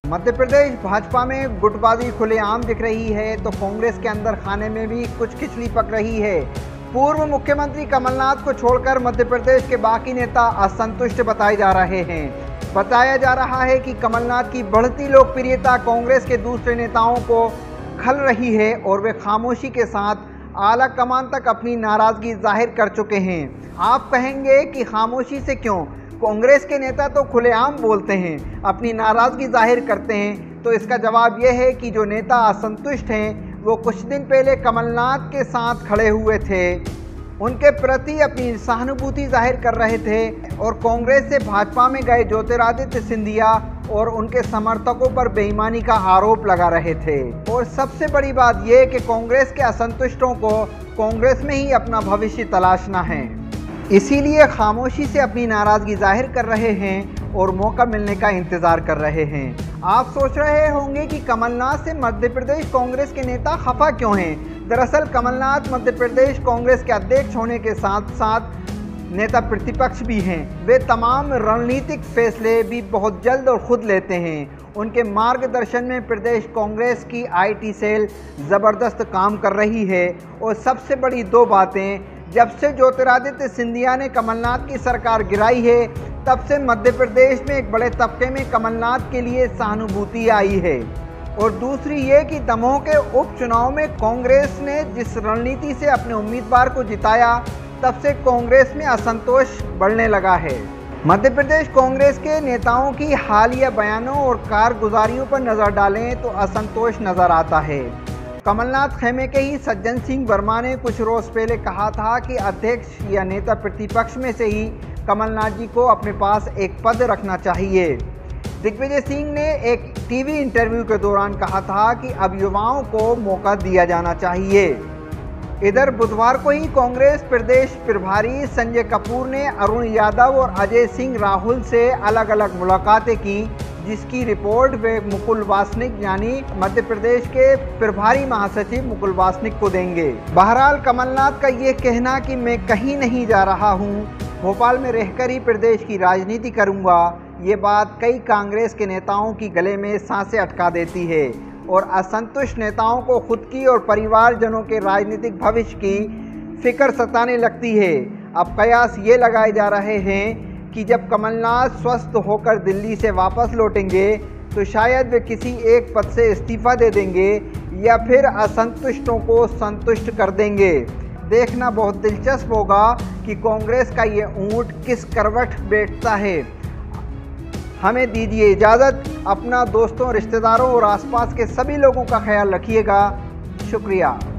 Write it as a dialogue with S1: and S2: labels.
S1: मध्य प्रदेश भाजपा में गुटबाजी खुलेआम दिख रही है तो कांग्रेस के अंदर खाने में भी कुछ खिचड़ी पक रही है। पूर्व मुख्यमंत्री कमलनाथ को छोड़कर मध्य प्रदेश के बाकी नेता असंतुष्ट बताए जा रहे हैं। बताया जा रहा है कि कमलनाथ की बढ़ती लोकप्रियता कांग्रेस के दूसरे नेताओं को खल रही है और वे खामोशी के साथ आला कमान तक अपनी नाराजगी जाहिर कर चुके हैं। आप कहेंगे कि खामोशी से क्यों? कांग्रेस के नेता तो खुलेआम बोलते हैं, अपनी नाराजगी जाहिर करते हैं। तो इसका जवाब यह है कि जो नेता असंतुष्ट हैं वो कुछ दिन पहले कमलनाथ के साथ खड़े हुए थे, उनके प्रति अपनी सहानुभूति जाहिर कर रहे थे और कांग्रेस से भाजपा में गए ज्योतिरादित्य सिंधिया और उनके समर्थकों पर बेईमानी का आरोप लगा रहे थे। और सबसे बड़ी बात यह कि कांग्रेस के असंतुष्टों को कांग्रेस में ही अपना भविष्य तलाशना है, इसीलिए खामोशी से अपनी नाराजगी जाहिर कर रहे हैं और मौका मिलने का इंतजार कर रहे हैं। आप सोच रहे होंगे कि कमलनाथ से मध्य प्रदेश कांग्रेस के नेता खफा क्यों हैं? दरअसल कमलनाथ मध्य प्रदेश कांग्रेस के अध्यक्ष होने के साथ साथ नेता प्रतिपक्ष भी हैं। वे तमाम रणनीतिक फैसले भी बहुत जल्द और खुद लेते हैं। उनके मार्गदर्शन में प्रदेश कांग्रेस की आईटी सेल ज़बरदस्त काम कर रही है। और सबसे बड़ी दो बातें, जब से ज्योतिरादित्य सिंधिया ने कमलनाथ की सरकार गिराई है तब से मध्य प्रदेश में एक बड़े तबके में कमलनाथ के लिए सहानुभूति आई है। और दूसरी ये कि दमोह के उपचुनाव में कांग्रेस ने जिस रणनीति से अपने उम्मीदवार को जिताया तब से कांग्रेस में असंतोष बढ़ने लगा है। मध्य प्रदेश कांग्रेस के नेताओं की हालिया बयानों और कारगुजारियों पर नज़र डालें तो असंतोष नज़र आता है। कमलनाथ खेमे के ही सज्जन सिंह वर्मा ने कुछ रोज पहले कहा था कि अध्यक्ष या नेता प्रतिपक्ष में से ही कमलनाथ जी को अपने पास एक पद रखना चाहिए। दिग्विजय सिंह ने एक टीवी इंटरव्यू के दौरान कहा था कि अब युवाओं को मौका दिया जाना चाहिए। इधर बुधवार को ही कांग्रेस प्रदेश प्रभारी संजय कपूर ने अरुण यादव और अजय सिंह राहुल से अलग अलग मुलाकातें की, जिसकी रिपोर्ट वे मुकुल वासनिक यानी मध्य प्रदेश के प्रभारी महासचिव मुकुल वासनिक को देंगे। बहरहाल कमलनाथ का ये कहना कि मैं कहीं नहीं जा रहा हूँ, भोपाल में रहकर ही प्रदेश की राजनीति करूँगा, ये बात कई कांग्रेस के नेताओं की गले में सांसें अटका देती है और असंतुष्ट नेताओं को खुद की और परिवारजनों के राजनीतिक भविष्य की फिक्र सताने लगती है। अब कयास ये लगाए जा रहे हैं कि जब कमलनाथ स्वस्थ होकर दिल्ली से वापस लौटेंगे तो शायद वे किसी एक पद से इस्तीफा दे देंगे या फिर असंतुष्टों को संतुष्ट कर देंगे। देखना बहुत दिलचस्प होगा कि कांग्रेस का ये ऊंट किस करवट बैठता है। हमें दीजिए इजाज़त। अपना, दोस्तों, रिश्तेदारों और आसपास के सभी लोगों का ख्याल रखिएगा। शुक्रिया।